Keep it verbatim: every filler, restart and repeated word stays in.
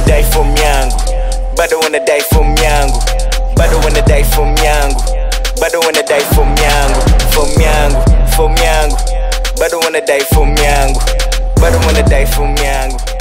die FORM yangu, bado wanna die FORM yangu, bado wanna die FORM yangu, bado wanna die FORM yangu, FORM yangu, FORM yangu, bado wanna die FORM yangu, bado wanna die FORM yangu.